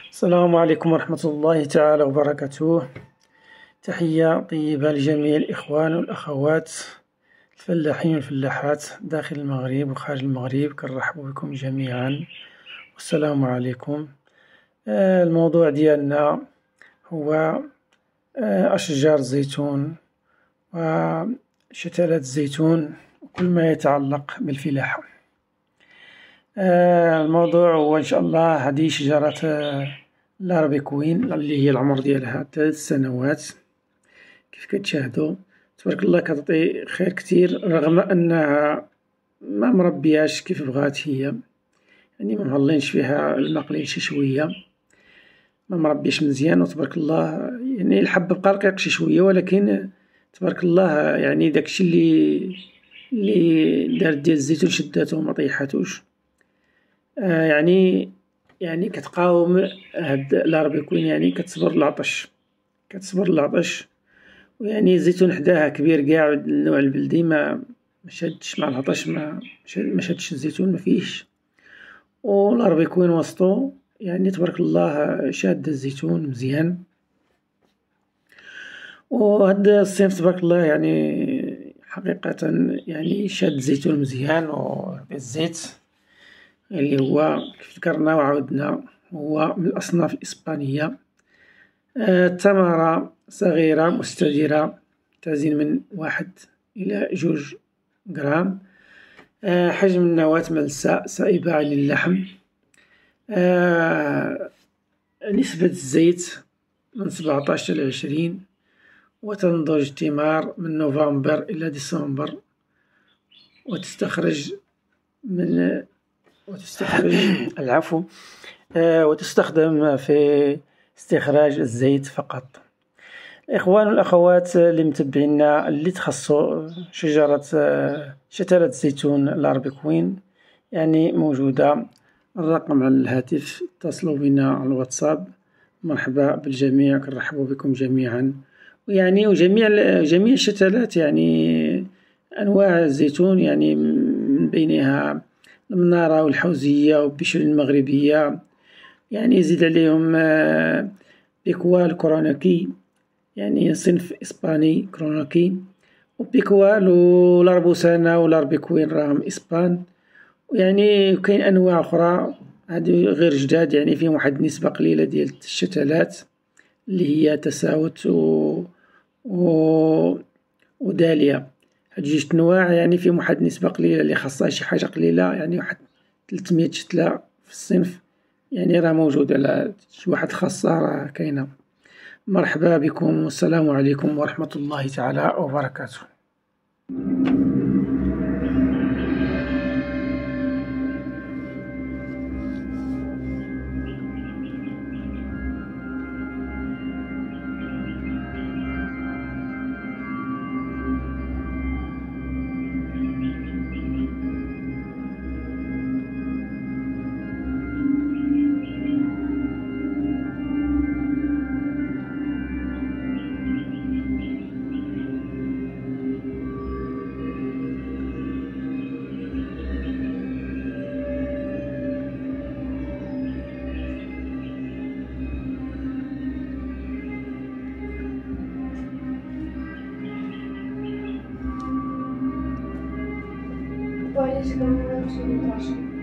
السلام عليكم ورحمة الله تعالى وبركاته. تحية طيبة لجميع الإخوان والأخوات الفلاحين والفلاحات داخل المغرب وخارج المغرب، كنرحب بكم جميعا والسلام عليكم. الموضوع ديالنا هو أشجار الزيتون وشتلات الزيتون وكل ما يتعلق بالفلاحة. الموضوع هو إن شاء الله هذه شجرة الأربيكوين اللي هي العمر ديالها 3 سنوات. كيف كتشاهدوا تبارك الله كتعطي خير كتير، رغم أنها ما مربياش كيف بغات هي، يعني ما مهلينش فيها الماء قليل شي شوية، ما مربيش مزيان وتبارك الله. يعني الحب بقى رقيق شي شوية، ولكن تبارك الله يعني داكشي اللي دارت ديال الزيتون شداتو وما طيحاتوش. يعني كتقاوم هاد الأربيكوين، يعني كتصبر العطش، ويعني الزيتون حداها كبير قاع، النوع البلدي ما شادش مع العطش، ما شادش الزيتون مفيهش، والأربيكوين وسطو يعني تبارك الله شاد الزيتون مزيان. وهاد الصنف تبارك الله يعني حقيقة يعني شاد الزيتون مزيان، والزيت اللي هو كيف ذكرنا وعاودنا هو من الأصناف الإسبانية. الثمرة صغيرة مستديرة، تزن من 1 إلى 2 غرام. حجم النواة ملساء سائبة عن اللحم. نسبة الزيت من 17 إلى 20، وتنضج الثمار من نوفمبر إلى ديسمبر، وتستخرج العفو وتستخدم في استخراج الزيت فقط. الإخوان والأخوات اللي متبعينا اللي تخصو شجرة شتلات الزيتون الأربيكوين، يعني موجودة الرقم على الهاتف، اتصلوا بنا على الواتساب. مرحبا بالجميع، كنرحبوا بكم جميعا. ويعني وجميع الشتلات، يعني أنواع الزيتون، يعني من بينها المنارة والحوزية وبشر المغربية، يعني يزيد عليهم بيكوال كوروناكي، يعني صنف إسباني كوروناكي، وبيكوال والأربوسانا والأربيكوين راهم إسبان. ويعني كاين أنواع أخرى هادو غير جداد، يعني فيهم واحد النسبة قليلة ديال الشتلات اللي هي تساوت وداليا. هاد 2 أنواع يعني فيهم واحد النسبة قليلة اللي خاصها شي حاجة قليلة، يعني واحد 300 شتلة في الصنف، يعني راه موجودة، على شي واحد خاصة راه كاينة. مرحبا بكم والسلام عليكم ورحمة الله تعالى وبركاته. Pode chegar no meu time,